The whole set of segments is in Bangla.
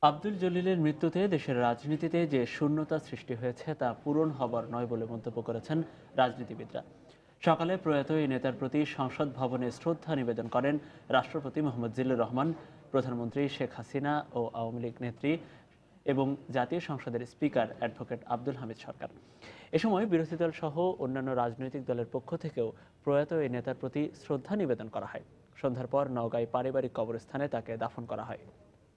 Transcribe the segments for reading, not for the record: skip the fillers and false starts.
আব্দুল জলিলের মৃত্যুতে দেশের রাজনীতিতে যে শূন্যতা সৃষ্টি হয়েছে তা পূরণ হবার নয় বলে মন্তব্য করেছেন রাজনীতিবিদরা। সকালে প্রয়াত এই নেতার প্রতি সংসদ ভবনে শ্রদ্ধা নিবেদন করেন রাষ্ট্রপতি মোহাম্মদ জিল্লুর রহমান, প্রধানমন্ত্রী শেখ হাসিনা ও আওয়ামী লীগ নেত্রী এবং জাতীয় সংসদের স্পিকার অ্যাডভোকেট আব্দুল হামিদ সরকার। এ সময় বিরোধী দল সহ অন্যান্য রাজনৈতিক দলের পক্ষ থেকেও প্রয়াত এই নেতার প্রতি শ্রদ্ধা নিবেদন করা হয়। সন্ধ্যার পর নওগাঁয় পারিবারিক কবরস্থানে তাকে দাফন করা হয়।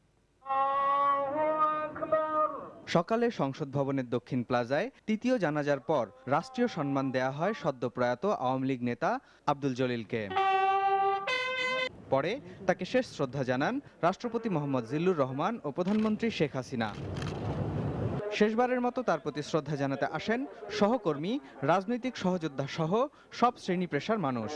সকালে সংসদ ভবনের দক্ষিণ প্লাজায় তৃতীয় জানাজার পর রাষ্ট্রীয় সম্মান দেয়া হয় সদ্য প্রয়াত আওয়ামী লীগ নেতা আব্দুল জলিলকে। পরে তাকে শেষ শ্রদ্ধা জানান রাষ্ট্রপতি মোহাম্মদ জিল্লুর রহমান ও প্রধানমন্ত্রী শেখ হাসিনা। শেষবারের মতো তার প্রতি শ্রদ্ধা জানাতে আসেন সহকর্মী, রাজনৈতিক সহযোদ্ধা সহ সব শ্রেণী পেশার মানুষ।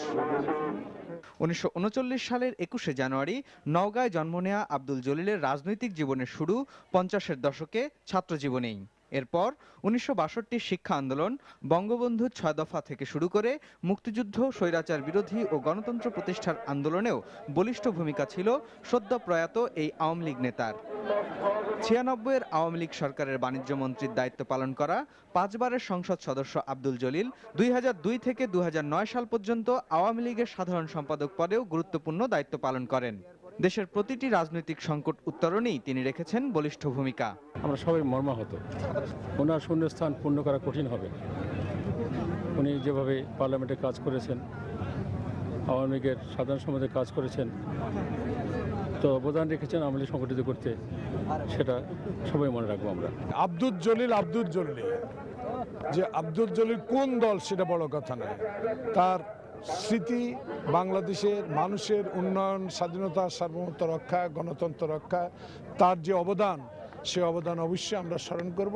1939 সালের 21শে জানুয়ারি নওগাঁয় জন্ম নেয়া আব্দুল জলিলের রাজনৈতিক জীবনের শুরু 50-এর দশকে ছাত্র জীবনেই। এরপর 1962 শিক্ষা আন্দোলন, বঙ্গবন্ধুর 6 দফা থেকে শুরু করে মুক্তিযুদ্ধ, স্বৈরাচার বিরোধী ও গণতন্ত্র প্রতিষ্ঠার আন্দোলনেও বলিষ্ঠ ভূমিকা ছিল সদ্য প্রয়াত এই আওয়ামী লীগ নেতার। 96-এর আওয়ামী লীগ সরকারের বাণিজ্য মন্ত্রীর দায়িত্ব পালন করা 5 বারের সংসদ সদস্য আব্দুল জলিল 2002 থেকে 2009 সাল পর্যন্ত আওয়ামী লীগের সাধারণ সম্পাদক পদেও গুরুত্বপূর্ণ দায়িত্ব পালন করেন। দেশের প্রতিটি রাজনৈতিক সংকট উত্তরণেই তিনি রেখেছেন বলিষ্ঠ ভূমিকা। আমরা সবাই মর্মাহত। ওনার শূন্যস্থান পূর্ণ করা কঠিন হবে। উনি যেভাবে পার্লামেন্টে কাজ করেছেন, আওয়ামী লীগের সাধারণ সমাজে কাজ করেছেন, তো অবদান রেখেছেন আওয়ামী লীগ সংগঠিত করতে, সেটা সবাই মনে রাখবো আমরা। আব্দুল জলিল যে আব্দুল জলিল কোন দল সেটা বড় কথা নয়, তার স্মৃতি বাংলাদেশের মানুষের উন্নয়ন, স্বাধীনতা, সার্বভৌমত্ব রক্ষা, গণতন্ত্র রক্ষা, তার যে অবদান, সে অবদান অবশ্যই আমরা স্মরণ করব।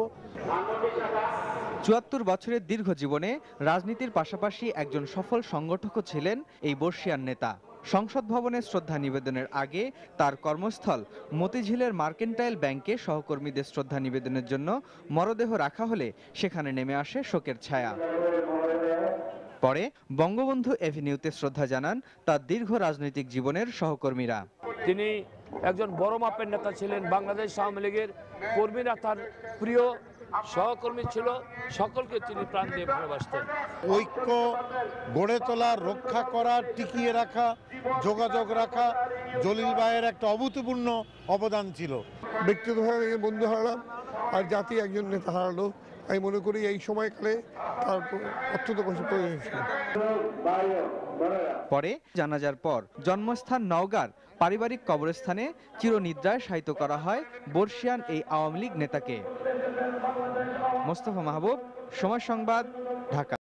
74 বছরের দীর্ঘ জীবনে রাজনীতির পাশাপাশি একজন সফল সংগঠকও ছিলেন এই বর্ষিয়ান নেতা। সংসদ ভবনে শ্রদ্ধা নিবেদনের আগে তার কর্মস্থল মতিঝিলের মার্কেন্টাইল ব্যাংকে সহকর্মীদের শ্রদ্ধা নিবেদনের জন্য মরদেহ রাখা হলে সেখানে নেমে আসে শোকের ছায়া। পরে বঙ্গবন্ধু এভিনিউতে শ্রদ্ধা জানান তার দীর্ঘ রাজনৈতিক জীবনের সহকর্মীরা। তিনি একজন বড় মাপের নেতা ছিলেন। বাংলাদেশ আওয়ামী লীগের কর্মীরা তার প্রিয় সহকর্মী ছিল, সকলকে তিনি প্রাণ দিয়ে ভালোবাসতেন। ঐক্য গড়ে তোলা, রক্ষা করা, টিকিয়ে রাখা, যোগাযোগ রাখা জলিল ভাইয়ের একটা অভূতপূর্ণ অবদান ছিল। ব্যক্তিগতভাবে বন্ধু হারালাম, আর জাতি একজন নেতা হারালো। আমি মনে করি এই সময়কালে তার অত্যন্ত প্রয়োজন ছিল। পরে জানাজার পর জন্মস্থান নওগাঁর পারিবারিক কবরস্থানে চিরনিদ্রায় শায়িত করা হয় বর্ষিয়ান এই আওয়ামী লীগ নেতাকে। মোস্তফা মাহবুব, সময় সংবাদ, ঢাকা।